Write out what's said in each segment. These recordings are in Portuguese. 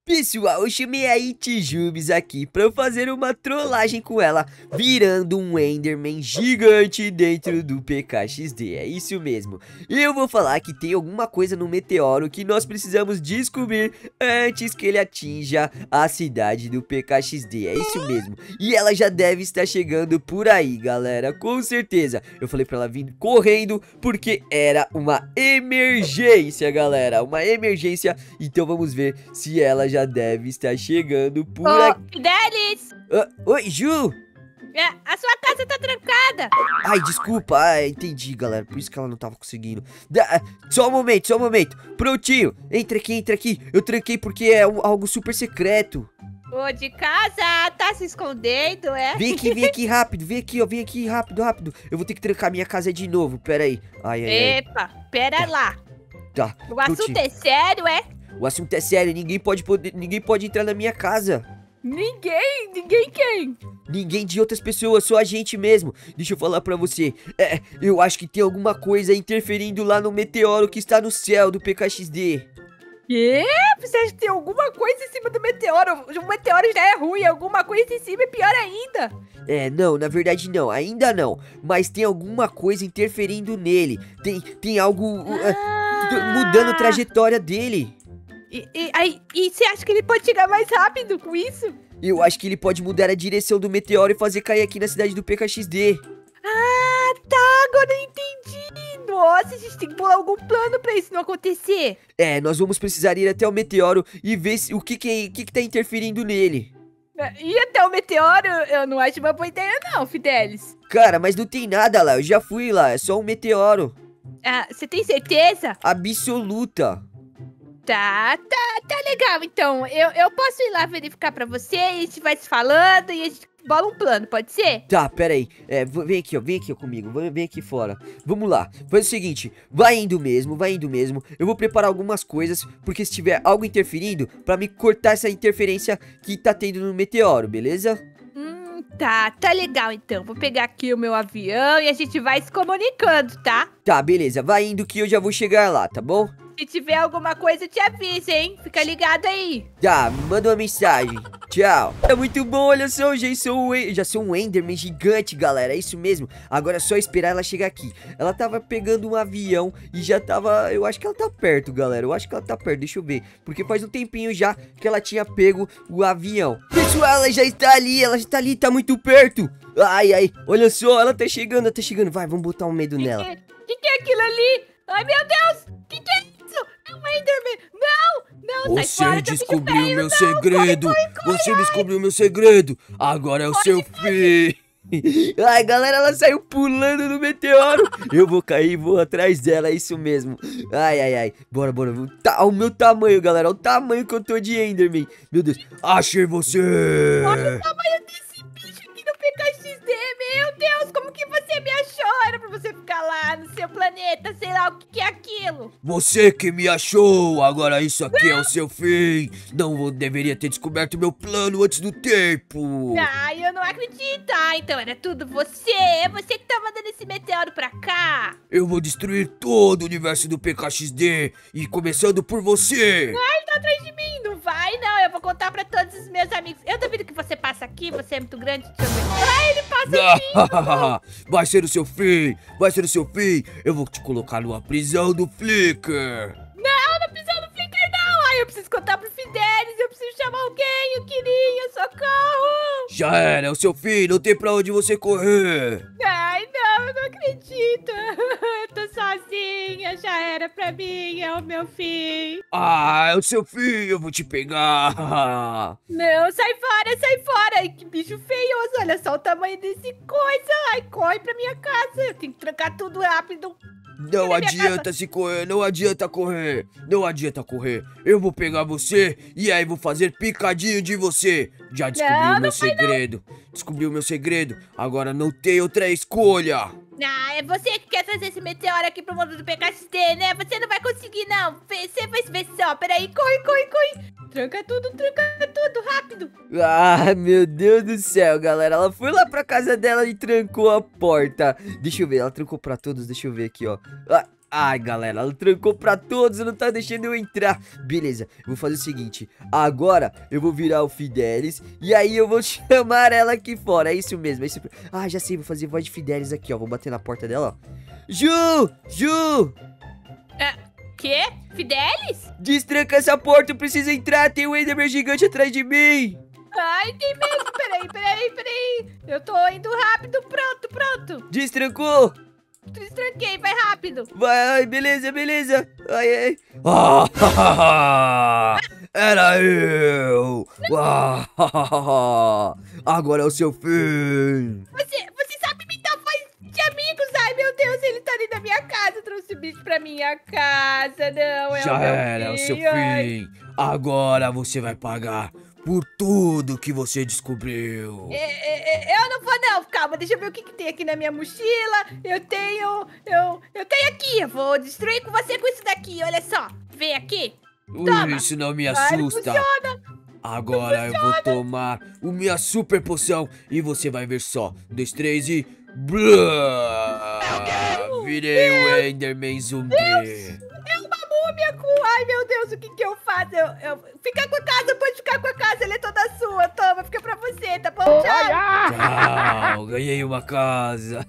Pessoal, eu chamei a Itijubes aqui pra eu fazer uma trollagem com ela, virando um Enderman gigante dentro do PKXD, é isso mesmo. Eu vou falar que tem alguma coisa no meteoro que nós precisamos descobrir antes que ele atinja a cidade do PKXD, é isso mesmo. E ela já deve estar chegando por aí, galera, com certeza. Eu falei pra ela vir correndo porque era uma emergência, galera, uma emergência. Então vamos ver se ela já deve estar chegando por aqui. Fidelis! Oi, Ju! A sua casa tá trancada! Ai, desculpa, entendi, galera. Por isso que ela não tava conseguindo. Só um momento. Prontinho, entra aqui. Eu tranquei porque é algo super secreto. Ô, de casa, tá se escondendo, é? Vem aqui rápido, vem aqui rápido. Eu vou ter que trancar minha casa de novo, pera aí. Ai. Epa, pera lá. Tá, O assunto é sério, é? O assunto é sério, ninguém pode entrar na minha casa. Ninguém quem? Ninguém de outras pessoas, só a gente mesmo. Deixa eu falar pra você. Eu acho que tem alguma coisa interferindo lá no meteoro que está no céu do PKXD. Quê? Você acha que tem alguma coisa em cima do meteoro? O meteoro já é ruim, alguma coisa em cima é pior ainda. Não, na verdade não, ainda não. Mas tem alguma coisa interferindo nele. Tem algo mudando a trajetória dele. E você acha que ele pode chegar mais rápido com isso? Eu acho que ele pode mudar a direção do meteoro e fazer cair aqui na cidade do PKXD. Ah, tá, agora eu entendi. Nossa, a gente tem que bolar algum plano pra isso não acontecer. Nós vamos precisar ir até o meteoro e ver o que tá interferindo nele. Ir até o meteoro, eu não acho uma boa ideia não, Fidelis. Cara, mas não tem nada lá, eu já fui lá, é só um meteoro. Ah, você tem certeza? Absoluta. Tá legal, então. Eu posso ir lá verificar pra você e a gente vai se falando e a gente bola um plano, pode ser? Tá, pera aí. Vem aqui comigo, vem aqui fora. Vamos lá, faz o seguinte, vai indo mesmo. Eu vou preparar algumas coisas, porque se tiver algo interferindo, pra me cortar essa interferência que tá tendo no meteoro, beleza? Tá legal então. Vou pegar aqui o meu avião e a gente vai se comunicando, tá? Tá, beleza, vai indo que eu já vou chegar lá, tá bom? Se tiver alguma coisa, eu te aviso, hein? Fica ligado aí. Tá, manda uma mensagem. Tchau. É muito bom, olha só, já sou um Enderman gigante, galera, é isso mesmo. Agora é só esperar ela chegar aqui. Ela tava pegando um avião e já tava, eu acho que ela tá perto, galera. Deixa eu ver, porque faz um tempinho já que ela tinha pego o avião. Pessoal, ela já tá ali, tá muito perto. Ai, olha só, ela tá chegando. Vai, vamos botar um medo nela. Que é aquilo ali? Ai, meu Deus, que é isso? É um Enderman. Não, sai fora. Você descobriu meu segredo. Você descobriu meu segredo. Agora é o seu fim. Ai, galera, ela saiu pulando no meteoro. Eu vou cair e vou atrás dela, é isso mesmo. Ai. Bora. Tá o meu tamanho, galera. Olha o tamanho que eu tô de Enderman. Meu Deus. Achei você. Olha o tamanho desse bicho aqui no PKXD. Meu Deus, como que você me achou? Era pra você ficar lá no seu planeta, sei lá o que é aquilo. Você que me achou. Agora isso aqui é o seu fim. Não deveria ter descoberto meu plano antes do tempo. Ai, eu não acredito. Então era tudo você. É você que tá mandando esse meteoro pra cá. Eu vou destruir todo o universo do PKXD. E começando por você. Ele tá atrás de mim. Não vai, não. Eu vou contar pra todos os meus amigos. Eu duvido que você passa aqui. Você é muito grande. Ele passa aqui. Vai ser o seu fim. Eu vou te colocar numa prisão do Flicker. Não, na prisão do Flicker não. Eu preciso contar pro Fidelis. Eu preciso chamar alguém. Eu queria, socorro. Já era, é o seu fim. Não tem pra onde você correr. Ai, não, eu não acredito. Eu tô sozinha. Já era pra mim. É o meu fim. É o seu fim. Eu vou te pegar. Não, sai fora. Ai, que bicho feioso. Olha só o tamanho desse coisa. Ai, corre pra minha casa. Eu tenho que trancar tudo rápido. Não adianta se correr, não adianta correr. Eu vou pegar você e aí vou fazer picadinho de você. Já descobriu o meu segredo. Descobriu o meu segredo. Agora não tem outra escolha. É você que quer trazer esse meteoro aqui pro mundo do PKXD, né? Você não vai conseguir, não. Você vai ver só. Peraí, corre. Tranca tudo, rápido. Meu Deus do céu, galera. Ela foi lá pra casa dela e trancou a porta. Deixa eu ver, ela trancou pra todos. Deixa eu ver aqui, ó. Ai, galera, ela trancou pra todos, não tá deixando eu entrar. Beleza, eu vou fazer o seguinte. Agora eu vou virar o Fidelis e aí eu vou chamar ela aqui fora. É isso mesmo, é isso. Ah, já sei, vou fazer voz de Fidelis aqui, ó. Vou bater na porta dela, ó. Ju! Ju! Quê? Fidelis? Destranca essa porta, eu preciso entrar. Tem um Enderman gigante atrás de mim. Ai, tem mesmo. Peraí. Eu tô indo rápido. Pronto. Destrancou? Destranquei, vai rápido. Vai, beleza. Ai. Ah, era eu. Ah, agora é o seu fim. Você sabe imitar voz de amigos. Ai, meu Deus, ele tá dentro da minha casa. Trouxe o bicho pra minha casa. Não, é Já o meu era o seu filho. Ai. fim. Agora você vai pagar por tudo que você descobriu. Eu não vou não, calma, deixa eu ver o que tem aqui na minha mochila. Eu tenho aqui, eu vou destruir com você com isso daqui, olha só. Vem aqui, toma. Isso não me Ai, não assusta. funciona. Agora eu vou tomar a minha super poção e você vai ver só. 1, 2, 3 e... Blá! Virei o Enderman zumbi. É uma múmia com... Ai, meu Deus, o que eu faço? Fica com a casa, pode ficar com a casa, ela é toda sua. Toma, fica pra você, tá bom? Tchau. Tchau, ganhei uma casa.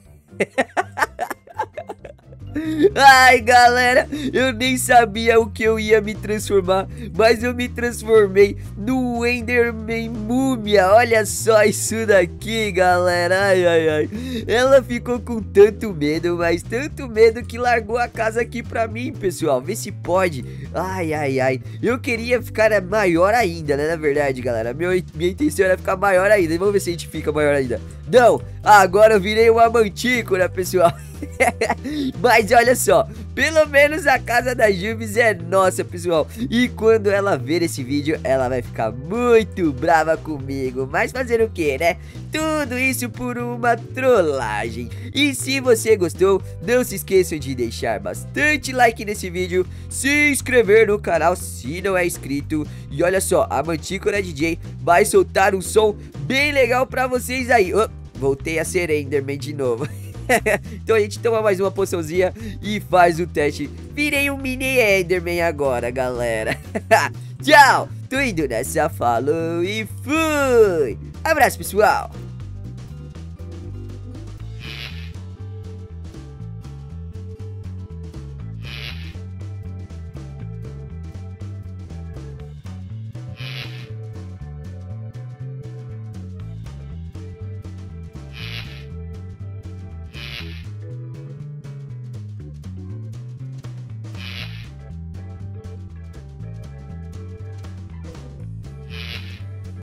Ai, galera, eu nem sabia o que eu ia me transformar, mas eu me transformei no Enderman Múmia. Olha só isso daqui, galera. Ai. Ela ficou com tanto medo, mas tanto medo que largou a casa aqui pra mim, pessoal. Vê se pode. Ai. Eu queria ficar maior ainda, né? Na verdade, galera, minha intenção era ficar maior ainda. Vamos ver se a gente fica maior ainda. Não, agora eu virei uma mantícora, pessoal. Mas olha só, pelo menos a casa da Jubes é nossa, pessoal. E quando ela ver esse vídeo, ela vai ficar muito brava comigo. Mas fazer o que, né? Tudo isso por uma trollagem. E se você gostou, não se esqueçam de deixar bastante like nesse vídeo, se inscrever no canal se não é inscrito. E olha só, a Mantícora DJ vai soltar um som bem legal pra vocês aí. Voltei a ser Enderman de novo. Então a gente toma mais uma poçãozinha e faz o teste. Virei um mini Enderman agora, galera. Tchau, tô indo nessa, falou e fui. Abraço, pessoal.